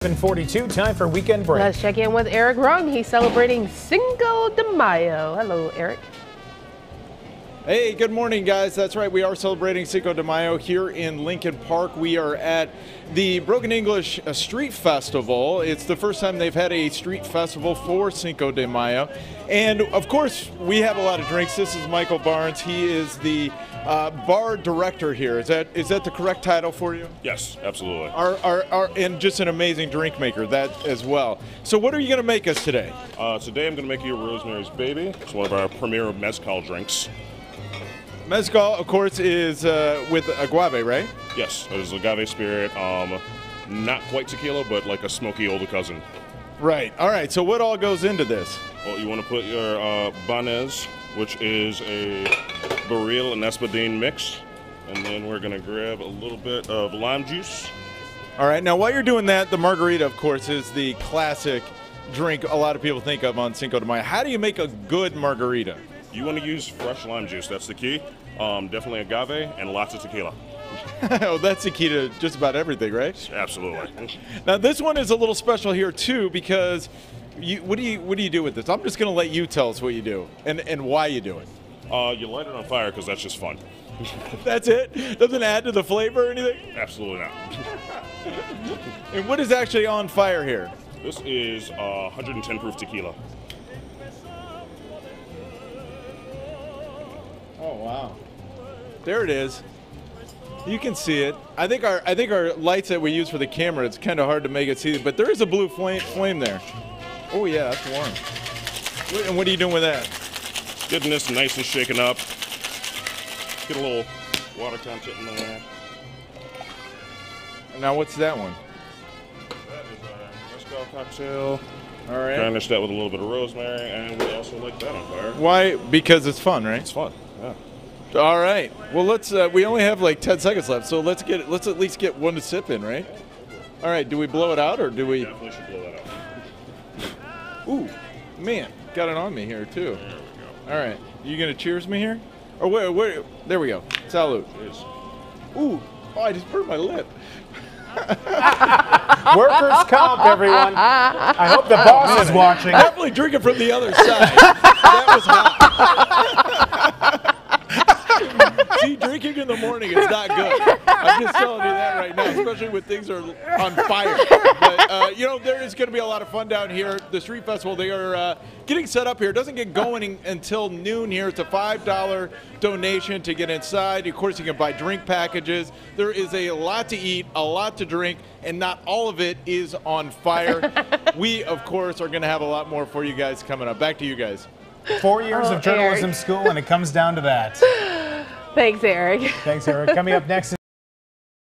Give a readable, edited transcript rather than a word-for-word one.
7:42, time for Weekend Break. Let's check in with Erik Runge. He's celebrating Cinco de Mayo. Hello, Erik. Hey, good morning, guys. That's right. We are celebrating Cinco de Mayo here in Lincoln Park. We are at the Broken English Street Festival. It's the first time they've had a street festival for Cinco de Mayo. And, of course, we have a lot of drinks. This is Michael Barnes. He is the bar director here. Is that the correct title for you? Yes, absolutely. And just an amazing drink maker, that as well. So what are you going to make us today? Today I'm going to make you a Rosemary's Baby. It's one of our premier mezcal drinks. Mezcal, of course, is with agave, right? Yes, it is agave spirit. Not quite tequila, but like a smoky older cousin. Right. All right. So what all goes into this? Well, you want to put your banez, which is a barril and espadín mix. And then we're going to grab a little bit of lime juice. All right. Now, while you're doing that, the margarita, of course, is the classic drink a lot of people think of on Cinco de Mayo. How do you make a good margarita? You want to use fresh lime juice. That's the key. Definitely agave and lots of tequila. Oh, that's the key to just about everything, right? Absolutely. Now, this one is a little special here, too, because what do you do with this? I'm just going to let you tell us what you do and why you do it. You light it on fire because that's just fun. That's it? Doesn't add to the flavor or anything? Absolutely not. And what is actually on fire here? This is 110 proof tequila. Oh, wow. There it is. You can see it. I think our lights that we use for the camera, it's kind of hard to make it see, but there is a blue flame there. Oh yeah, that's warm. And what are you doing with that? Getting this nice and shaken up. Get a little water content in there. Now what's that one? That is our mezcal cocktail. All right. Garnish that with a little bit of rosemary, and we also light that on fire. Why? Because it's fun, right? It's fun. Yeah. All right. Well, let's. We only have like 10 seconds left, so let's at least get one to sip in, right? All right. Do we blow it out or do we? Definitely should blow that out. Ooh, man, got it on me here too. There we go. All right. You gonna cheers me here? Or wait. There we go. Salute. Cheers. Ooh. Oh, I just burned my lip. Workers' comp, everyone. I hope the boss is watching. Definitely drinking from the other side. That was hot. See, drinking in the morning is not good. I'm just telling you that right now, especially when things are on fire. But, there is going to be a lot of fun down here. The Street Festival, they are getting set up here. It doesn't get going until noon here. It's a $5 donation to get inside. Of course, you can buy drink packages. There is a lot to eat, a lot to drink, and not all of it is on fire. We, of course, are going to have a lot more for you guys coming up. Back to you guys. 4 years of journalism Erik. school, and it comes down to that. Thanks, Erik. Thanks, Erik. Coming up next.